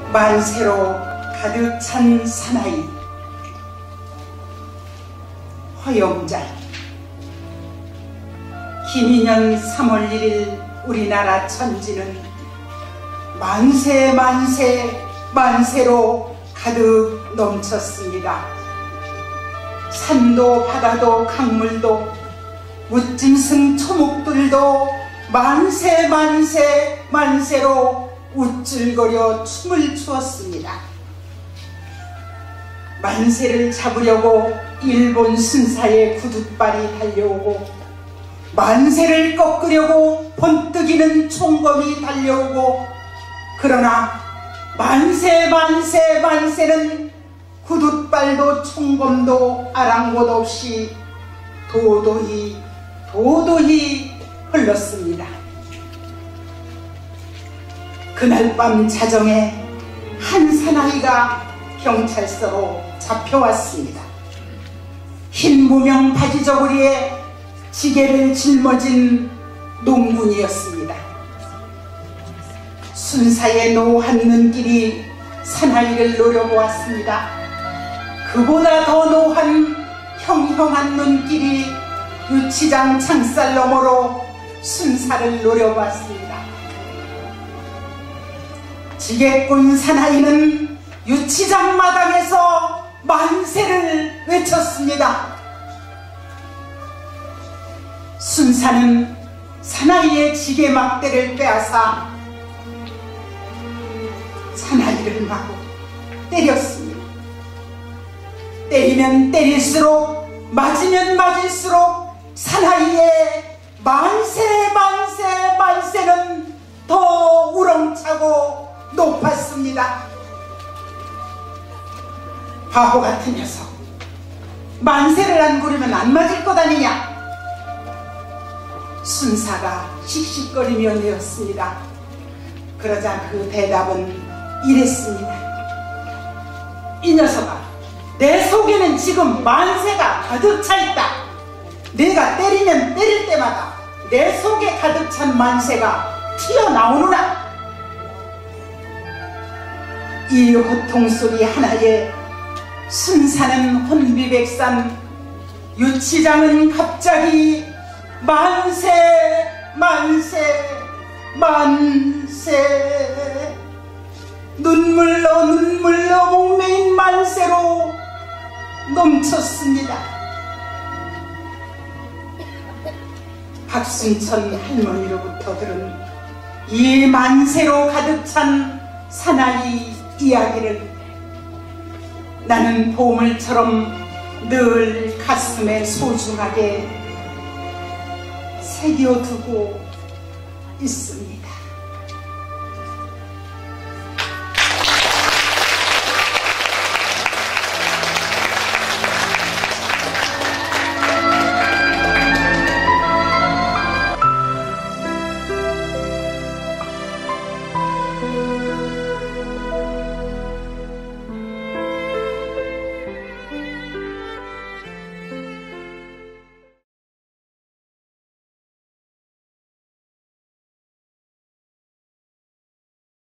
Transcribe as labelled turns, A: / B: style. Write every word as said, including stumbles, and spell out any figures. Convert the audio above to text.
A: 만세로 가득 찬 사나이 허영자. 김인년 삼월 일일 우리나라 천지는 만세 만세 만세로 가득 넘쳤습니다. 산도 바다도 강물도 웃짐승 초목들도 만세 만세 만세로 우쭐거려 춤을 추었습니다. 만세를 잡으려고 일본 순사의 구둣발이 달려오고, 만세를 꺾으려고 번뜩이는 총검이 달려오고, 그러나 만세 만세 만세는 구둣발도 총검도 아랑곳 없이 도도히 도도히 흘렀습니다. 그날 밤 자정에 한 사나이가 경찰서로 잡혀왔습니다. 흰 무명 바지 저고리에 지게를 짊어진 농군이었습니다. 순사의 노한 눈길이 사나이를 노려보았습니다. 그보다 더 노한 형형한 눈길이 유치장 창살 너머로 순사를 노려보았습니다. 지게꾼 사나이는 유치장 마당에서 만세를 외쳤습니다. 순사는 사나이의 지게 막대를 빼앗아 사나이를 마구 때렸습니다. 때리면 때릴수록, 맞으면 맞을수록 사나이의 만세 만세 만세는 더 우렁차고 높았습니다. 바보 같은 녀석, 만세를 안 부르면 안 맞을 것 아니냐? 순사가 씩씩거리며 내었습니다. 그러자 그 대답은 이랬습니다. 이 녀석아, 내 속에는 지금 만세가 가득 차 있다. 내가 때리면 때릴 때마다 내 속에 가득 찬 만세가 튀어나오느라. 이 호통소리 하나에 순사는 혼비백산, 유치장은 갑자기 만세 만세 만세, 눈물로 눈물로 목매인 만세로 넘쳤습니다. 박순천 할머니로부터 들은 이 만세로 가득 찬 사나이 이야기를 나는 보물처럼 늘 가슴에 소중하게 새겨두고 있습니다.